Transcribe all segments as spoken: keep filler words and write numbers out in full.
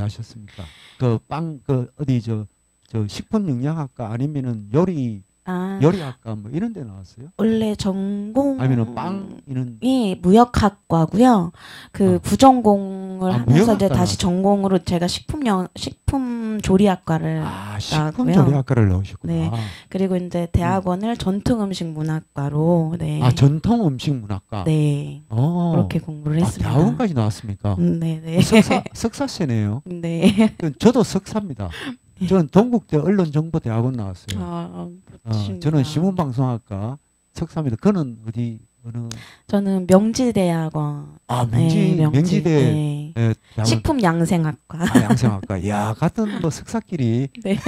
하셨습니까? 그 빵 그 어디 저 저 식품 영양학과 아니면은 요리 아, 요리학과 뭐 이런 데 나왔어요? 원래 전공 아니면은 빵 이런 이 무역학과고요. 그 어. 부전공을 아, 하면서 이제 무역학과 다시 전공으로 제가 식품영 식품 조리학과를 아, 식품 나왔고요. 조리학과를 나오셨구나. 네. 그리고 이제 대학원을 전통 음식 문학과로 네. 아, 전통 음식 문학과. 네. 어. 그렇게 공부를 아, 했습니다. 대학원까지 나왔습니까? 음, 네, 네. 석사 석사세네요. 네. 저도 석사입니다. 저는 동국대 언론정보대학원 나왔어요. 아, 어, 저는 신문방송학과 석사입니다. 그는 어디 어느? 저는 명지대학원. 아, 명지 네, 명지, 명지대 네. 예, 대학원. 식품 양생학과. 아, 양생학과. 야, 같은 뭐 석사끼리. 네.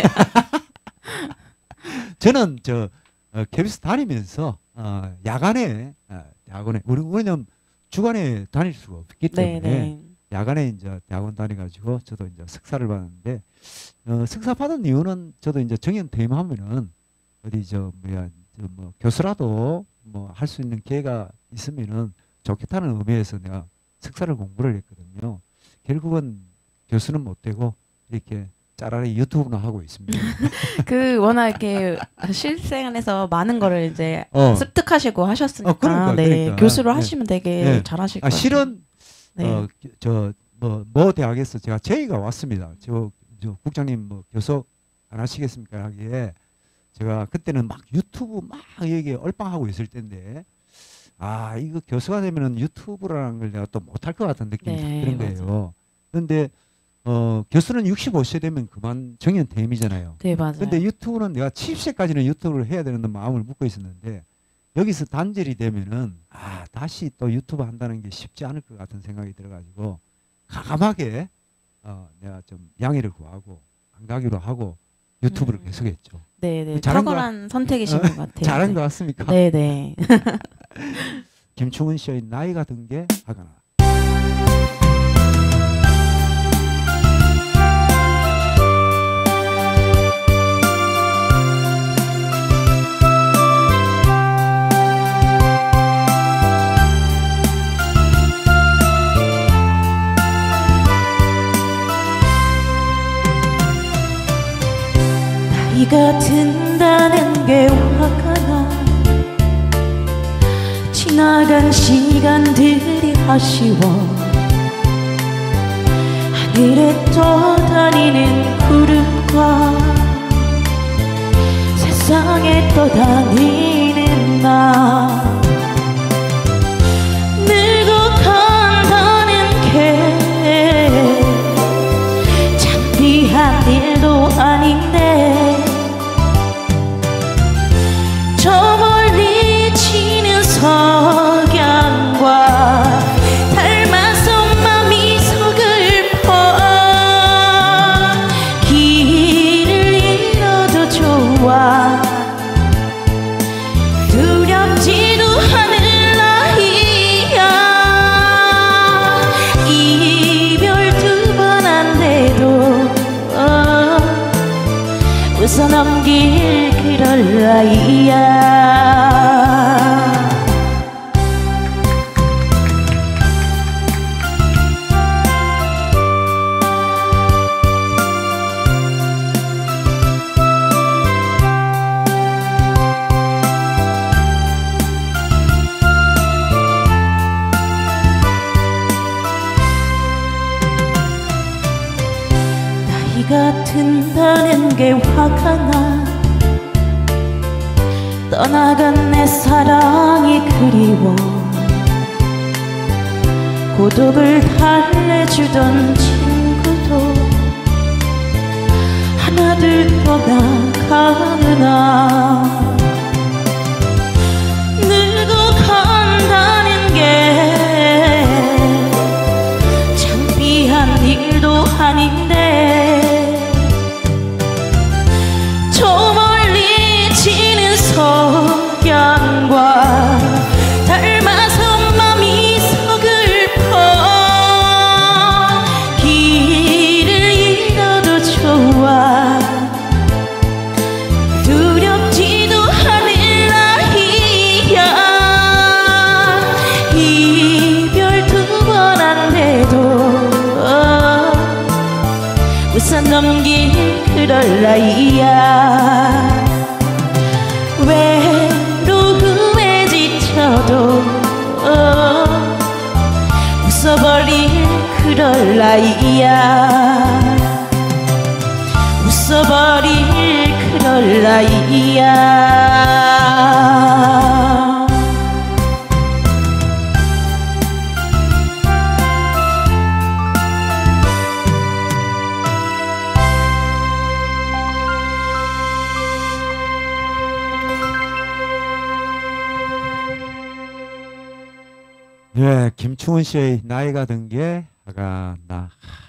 저는 저 어, 케이비에스 다니면서 어, 야간에 어, 대학원에 우리 우리는 주간에 다닐 수가 없기 때문에 네, 네. 야간에 이제 대학원 다녀가지고 저도 이제 석사를 받았는데 어, 석사 받은 이유는 저도 이제 정년 퇴임하면은 어디 저 뭐야 저 뭐 교수라도 뭐 할 수 있는 기회가 있으면은 좋겠다는 의미에서 내가 석사를 공부를 했거든요. 결국은 교수는 못 되고 이렇게 짜라리 유튜브나 하고 있습니다. 그 워낙 이렇게 실생활에서 많은 거를 이제 어. 습득하시고 하셨으니까 어, 그러니까, 네. 그러니까. 교수로 네. 하시면 되게 네. 잘하실 아, 거예요. 실은 네. 어, 저 뭐 뭐 대학에서 제가 제의가 왔습니다. 저, 저 국장님 뭐 교수 안 하시겠습니까 하기에 제가 그때는 막 유튜브 막 여기 얼빵하고 있을 때인데 아 이거 교수가 되면은 유튜브라는 걸 내가 또 못할 것 같은 느낌이 네, 드는 거예요. 그런데 어, 교수는 육십오 세 되면 그만 정년 퇴임이잖아요. 네, 맞아요. 근데 유튜브는 내가 칠십 세까지는 유튜브를 해야 되는 마음을 먹고 있었는데 여기서 단절이 되면은 아 다시 또 유튜브 한다는 게 쉽지 않을 것 같은 생각이 들어가지고 과감하게 어, 내가 좀 양해를 구하고 안 가기로 하고 유튜브를 음. 계속했죠. 네, 네. 잘한 탁월한 선택이신 것 같아요. 잘한 네. 것 같습니까? 네, 네. 김충은 씨의 나이가 든 게 화가 나. 나이가 든다는 게 화가 나. 지나간 시간들이 아쉬워. 하늘에 떠다니는 구름과 세상에 떠다니는 나. 늙어간다는 게 창피한 일도 아닌데 저 멀리 지는 석양과 닮아서 맘이 서글퍼. 길을 잃어도 좋아. 두렵지도 않을 나이야. 이별 두 번 안 돼도 어, 웃어 넘길 그럴 나이야. 나이가 든다는 게 화가 나. 떠나간 내 사랑이 그리워. 고독을 달래주던 친구도 하나둘 떠나가느나. 늙어간다는 게 창피한 일도 아닌데 저 멀리 지는 석양과 닮아서 맘이 서글퍼. 길을 잃어도 좋아. 두렵지도 그럴 나이야. 외로움에 지쳐도 웃어버릴 그럴 나이야. 웃어버릴 그럴 나이야. 예, 김충은 씨의 나이가 든 게 아가 나